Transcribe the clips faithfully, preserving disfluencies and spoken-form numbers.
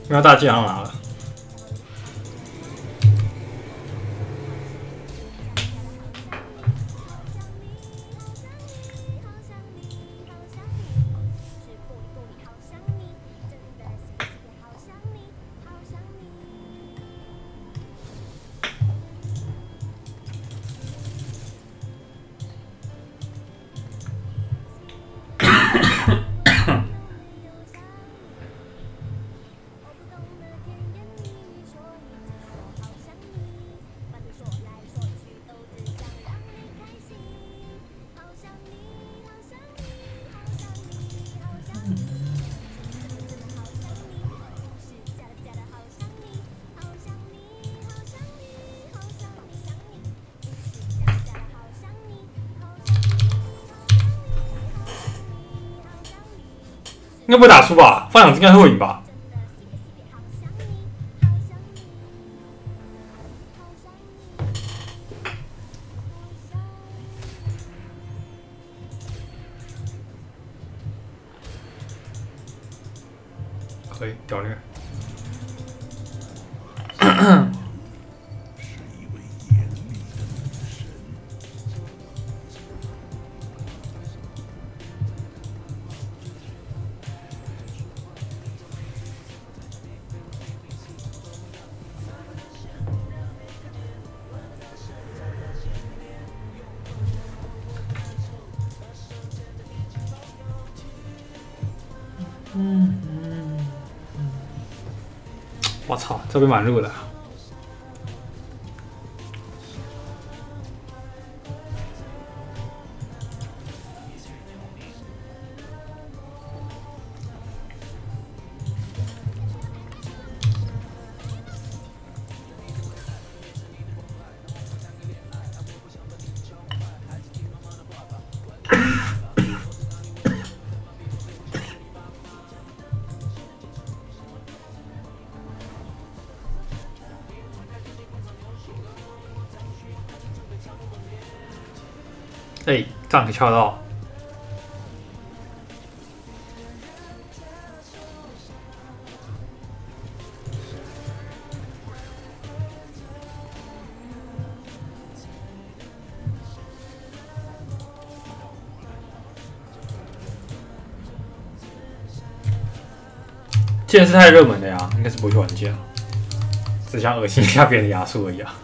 因为大技好像拿了。 应该不会打输吧？放两只应该会赢吧？可以，屌虐。嗯嗯嗯，我操，这边蛮热的。哎，这样可以敲到。剑是太热门的呀，应该是不会去玩剑，只想恶心一下别人的亚速而已啊。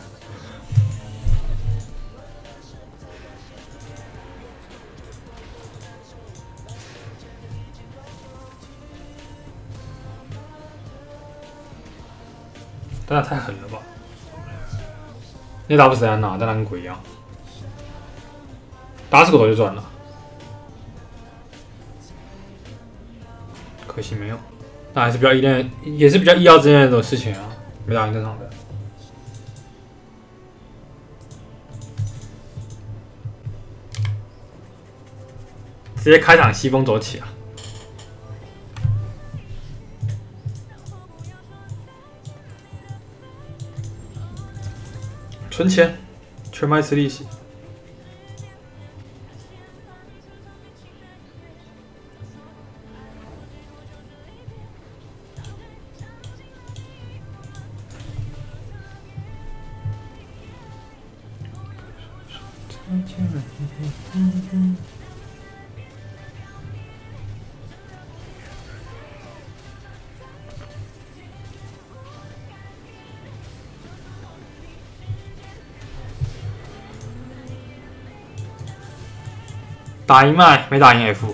但太狠了吧！那打不死安娜，但他跟鬼一样，打死狗头就赚了。可惜没有，那还是比较依恋，也是比较意料之内的事情啊，没打赢正常的。直接开场西风走起啊！ 存钱，全卖吃利息。打赢麦，没打赢 F。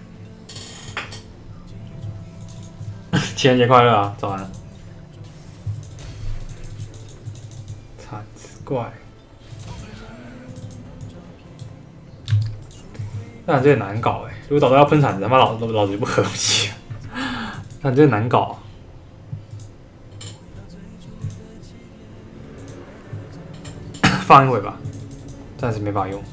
情人节快乐啊！早安。 怪。但这也难搞哎、欸！如果导到要喷铲子，他妈老老子就不喝东西。但这难搞。放一会吧，暂时没法用。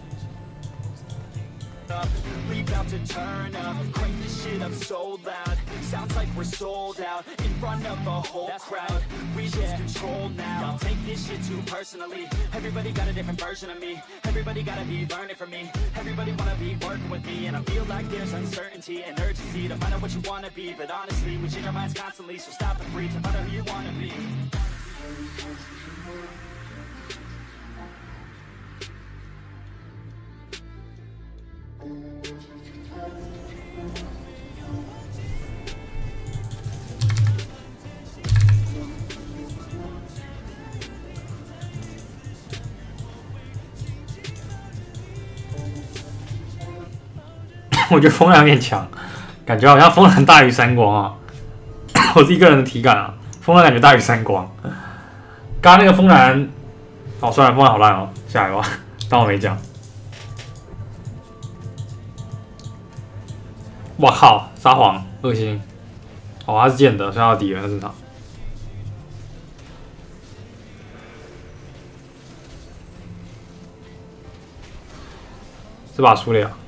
About to turn up, crank this shit up so loud. Sounds like we're sold out in front of a whole crowd. We lose control now. I'll take this shit too personally. Everybody got a different version of me. Everybody gotta be learning from me. Everybody wanna be working with me, and I feel like there's uncertainty and urgency to find out what you wanna be. But honestly, we change our minds constantly, so stop and breathe and find out who you wanna be. 我觉得风蓝有点强，感觉好像风蓝大于三光啊！我自己个人的体感啊，风蓝感觉大于三光。刚刚那个风蓝，哦，算了，风蓝好烂哦，下一个吧，当我没讲。哇靠，撒谎，恶心！哦，他是剑的，所以他有敌人，很正常。这把输了呀！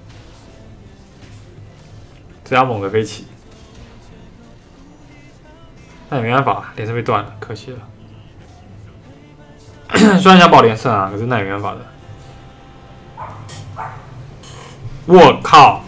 这要猛个飞起，那也没办法，连胜被断了，可惜了。虽然想保连胜啊，可是那也没办法的。我靠！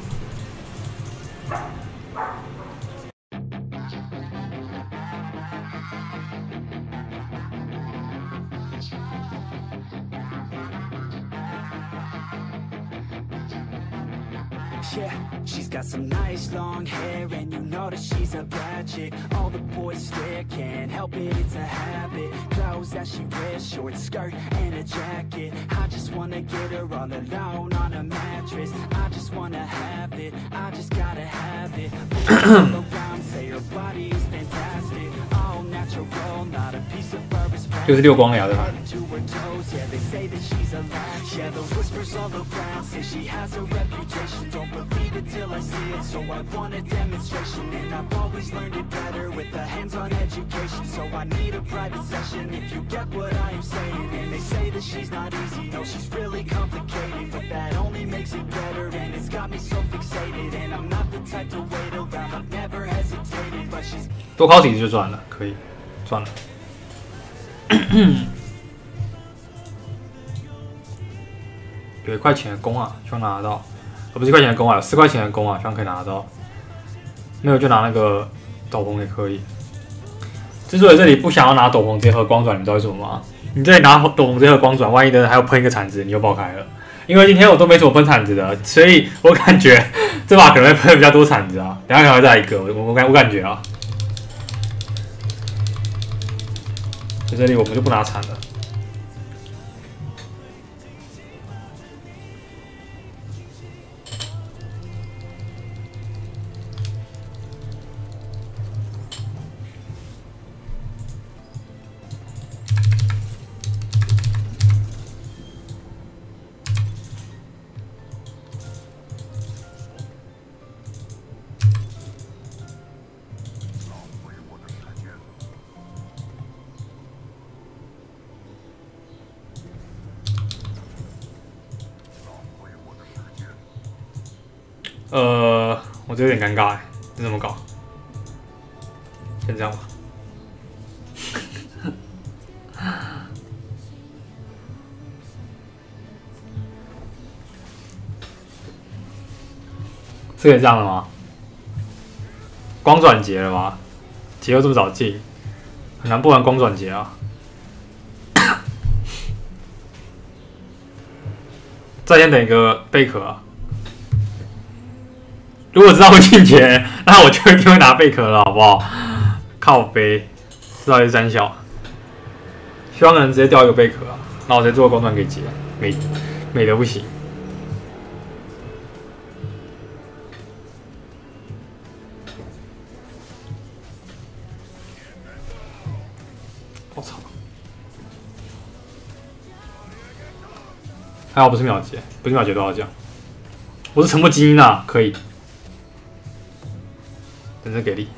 Yeah, she's got some nice long hair, and you know that she's a bad chick. All the boys stare, can't help it, it's a habit. Clothes that she wears, short skirt and a jacket. I just wanna get her all alone on a mattress. I just wanna have it, I just gotta have it. All around say her body is fantastic. All natural, not a piece of fur is 就是六光了呀，对吧？ Yeah, they say that she's a lie. Yeah, the whispers all around say she has a reputation. Don't believe it till I see it, so I want a demonstration. And I've always learned it better with a hands-on education. So I need a private session if you get what I am saying. And they say that she's not easy, no, she's really complicated. But that only makes it better, and it's got me so fixated. And I'm not the type to wait around, I've never hesitated. But she's 多考几次就赚了，可以，赚了。有一块钱的弓啊，希望拿得到。哦，不是一块钱的弓啊，有四块钱的弓啊，希望可以拿得到。没有就拿那个斗篷也可以。之所以这里不想要拿斗篷直接喝光转，你们知道为什么吗？你这里拿斗篷直接喝光转，万一的还有喷一个铲子，你就爆开了。因为今天我都没怎么喷铲子的，所以我感觉这把可能会喷比较多铲子啊。等一下可能会再来一个，我我感我感觉啊。在这里我们就不拿铲了。呃，我这有点尴尬哎，这怎么搞？先这样吧。是可以这样的吗？光转节了吧？节又这么早进，很难不玩光转节啊。再先等一个贝壳啊。如果知道会进节，那我就一定会拿贝壳了，好不好？靠背，知道是三小，希望能直接掉一个贝壳啊，那我再做个光转给结，美美的不行。我操！ 还好不是秒结，不是秒结都要讲。我是沉默精英啊，可以。真是给力。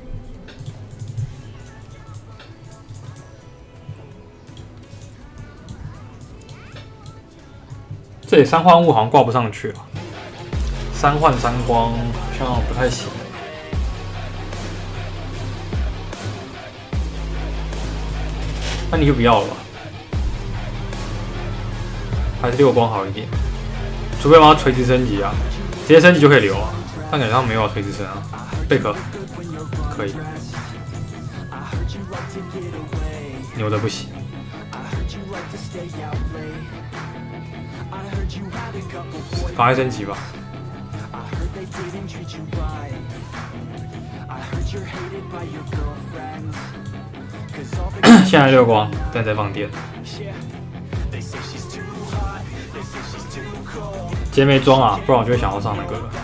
这里三幻物好像挂不上去啊，三幻三光好像不太行。那你就不要了吧，还是六光好一点。除非我要垂直升级啊，直接升级就可以留啊。但感觉上没有垂直升啊，贝壳可以，牛的不行。赶快升级吧！现在六光，但在放电。今天没装啊，不然我就会想要上那个了。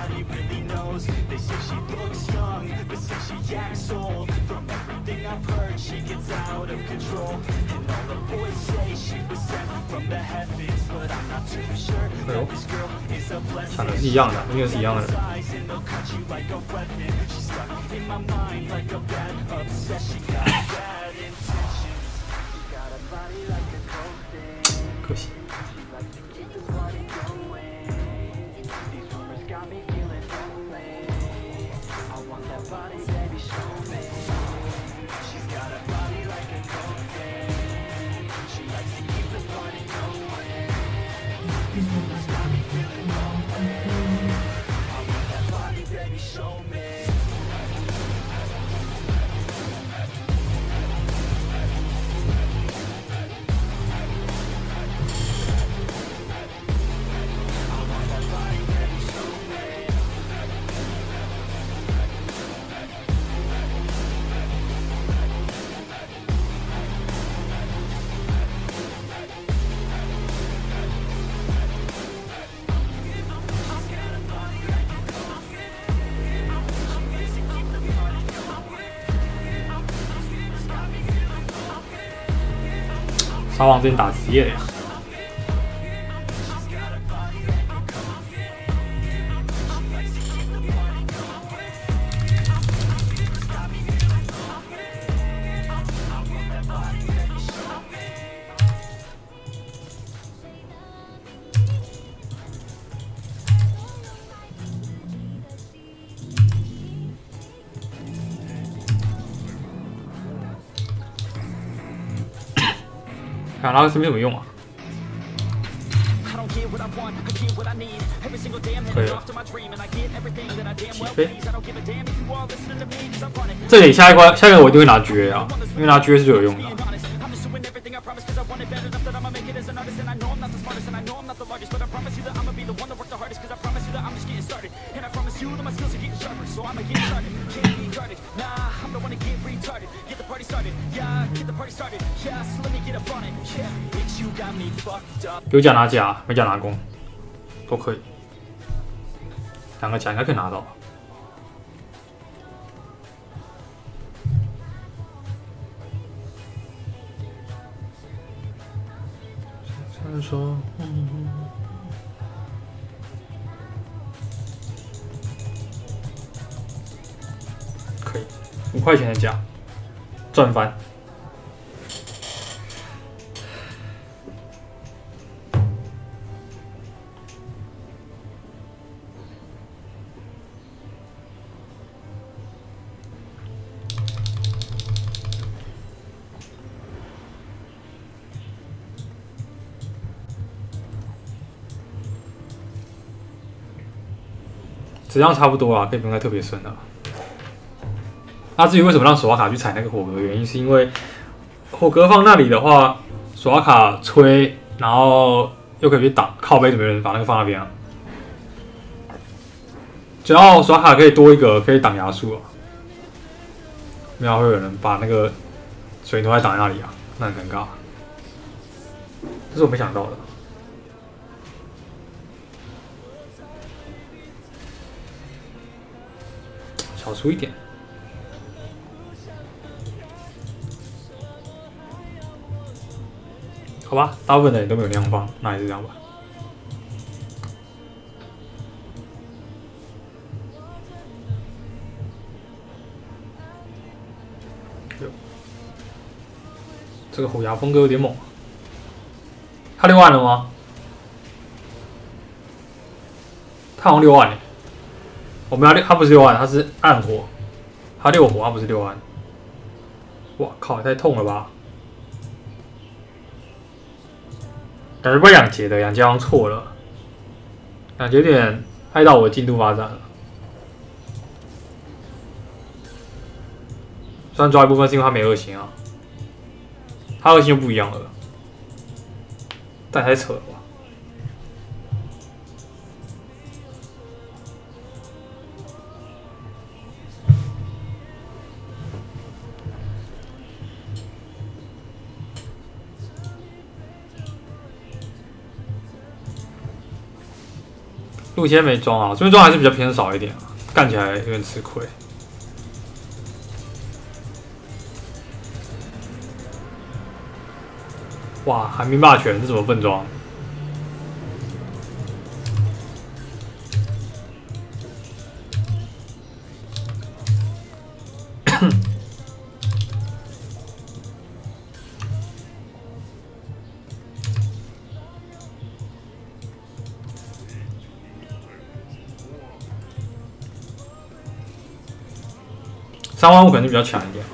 哎呦，想的是一样的，应该是一样的人。可惜。沙王之前打职业的呀。看拉克斯没什么用啊，可以了，起飞。这里下一关，下一个我一定会拿 G A 啊，因为拿 G A 是最有用的。有甲拿甲，没甲拿弓，都可以。两个甲应该可以拿到。说，嗯，可以，五块钱的甲，赚翻。质量差不多啊，可以不用再特别深了。那、啊、至于为什么让索瓦卡去踩那个火格，原因是因为火格放那里的话，索瓦卡吹，然后又可以去挡靠背，怎么有人把那个放那边啊？只要索瓦卡可以多一个可以挡牙术啊，没有会有人把那个水头还挡在那里啊，那很尴尬。这是我没想到的。少出一点，好吧，大部分的人都没有那样放，那也是这样吧。 去了。这个虎牙风格有点猛，他六万了吗？他好像六万呢。我们要六，他不是六万，他是暗火，他六火，他不是六万。哇靠，也太痛了吧！感觉不两节的，两节好像错了，两节有点害到我的进度发展了。虽然抓一部分是因为他没二星啊，他二星就不一样了，但太扯了吧！陆谦没装啊，这边装还是比较偏少一点啊，干起来有点吃亏。哇，寒冰霸权这怎么笨装？三万五可能就比较强一点。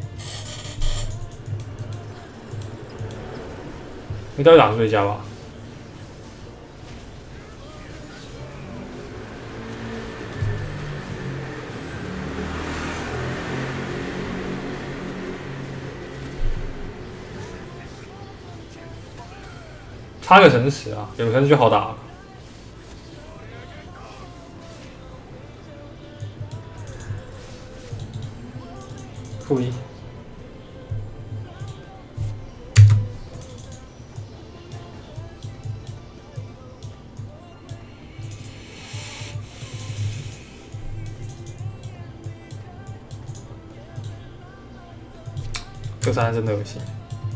你到底打出最佳吧？差个神使啊，有个神使就好打了。负一。这三真的恶心。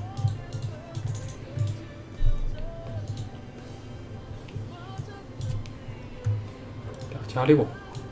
加六。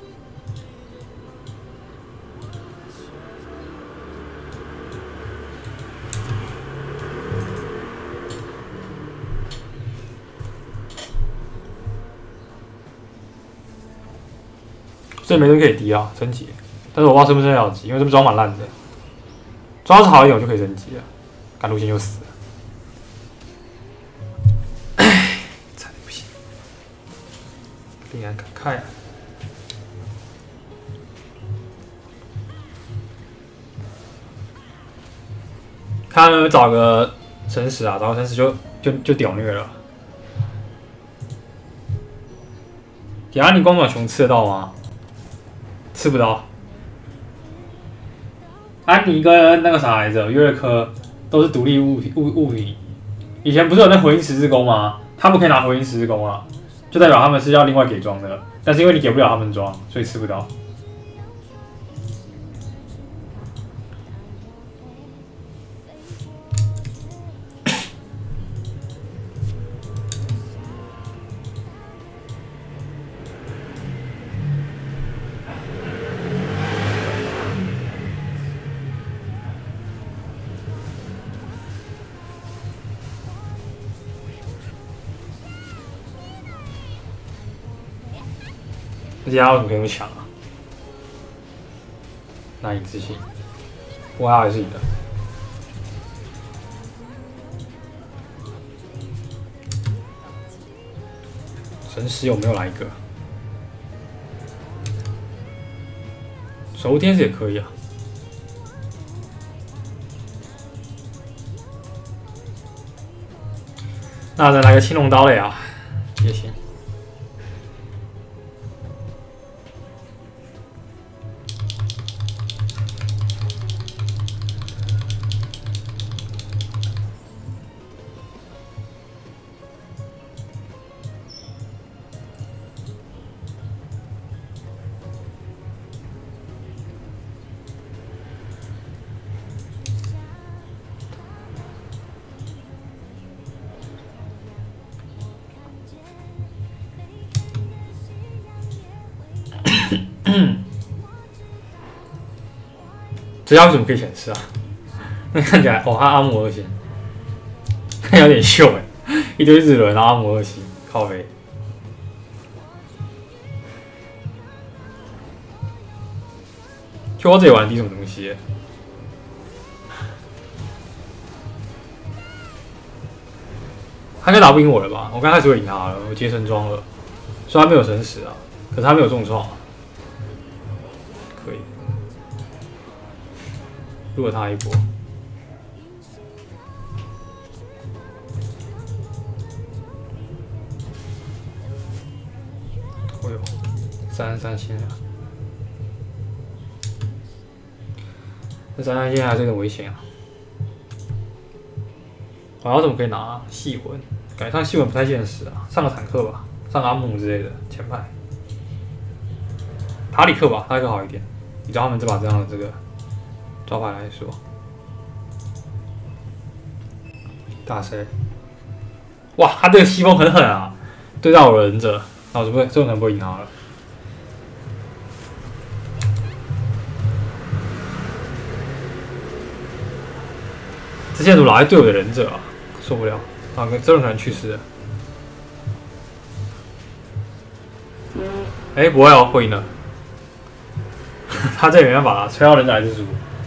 这没人可以低啊，升级。但是我不知道升不升得了级，因为这边装蛮烂的。装是好一点，我就可以升级了。赶路线就死了。唉，差点不行。令人感慨啊！看有没有找个神使啊，找个神使就就就屌虐了。雅尼光爪熊吃得到吗？吃不到。安妮跟那个啥来着，约瑞科都是独立物物物体。以前不是有那回音十字弓吗？他们可以拿回音十字弓啊，就代表他们是要另外给装的。但是因为你给不了他们装，所以吃不到。而且他为什么可以那么强啊？难以置信。不过他还是赢的。神使有没有来一个？守护天使也可以啊。那再来个青龙刀类啊，也行。这样为什么可以显示啊？ 那看起来哦，他阿姆二星，有点秀哎，一堆日轮，然后阿姆二星，靠背。就我这里玩的什么东西？他应该打不赢我了吧？我刚开始就赢他了，我接神装了，虽然没有神使啊，可是他没有重创、啊，可以，录了他一波。哦呦，三十三星啊！这三十三星还是有点危险啊！我要怎么可以拿细魂？感觉上细魂不太现实啊，上个坦克吧，上个阿姆之类的前排。塔里克吧，塔里克好一点，比较他们这把这样的这个招牌来说。打谁？哇，他这个西风很狠啊！对到我忍者，那我就不会，这种可能不会赢他了。之前怎么老爱对我的忍者啊？受不了！啊，这种可能去世了。哎、欸，不会哦，会赢了。他这也没办法，吹到忍者还是输。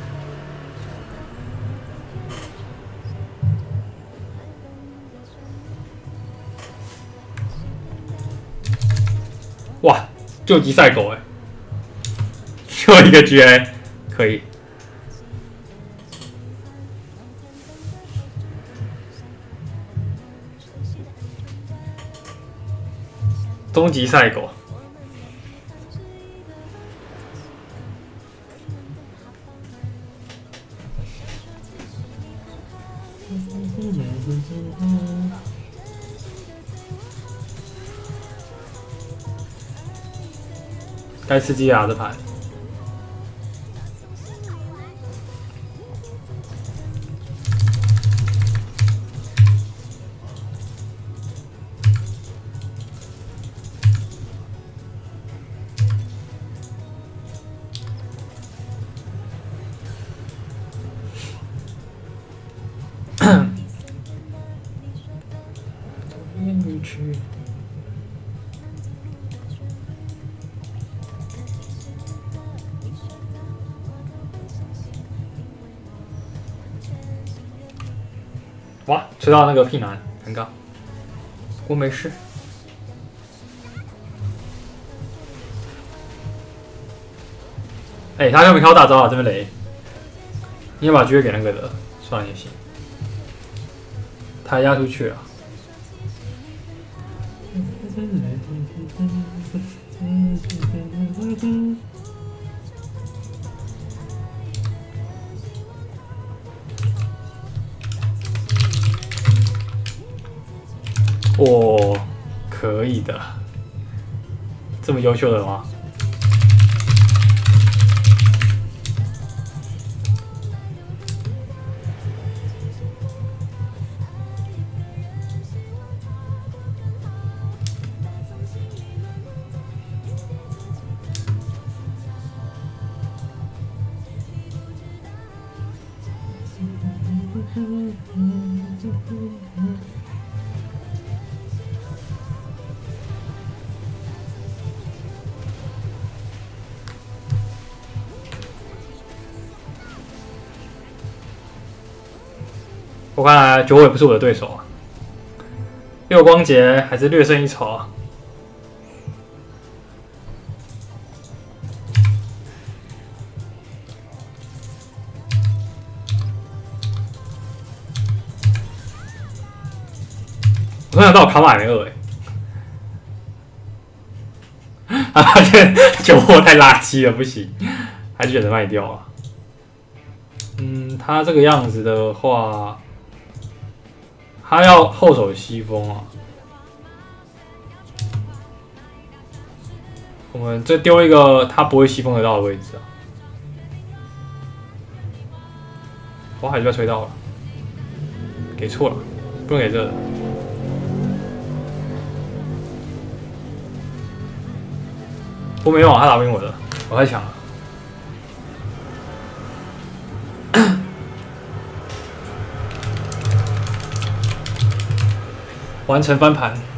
哇，救急赛狗哎、欸，就一个 G A 可以。终极赛狗，该吃鸡牙的盘。哇，吹到那个屁男，尴尬。我没事。哎、欸，他又没开到大招啊，这边雷。你要把机会给那个的，算了也行。他压出去了。哦，可以的，这么优秀的吗？我看来九尾不是我的对手啊，六光节还是略胜一筹啊。我突然想到我卡玛还没二哎、欸，啊发现酒窝太垃圾了，不行，还是选择卖掉啊。嗯，他这个样子的话。他要后手西风啊！我们这丢一个他不会西风得到的位置啊！我还是被吹到了，给错了，不能给这个。我没有啊，他打不赢我的，我太强了。 完成翻盘。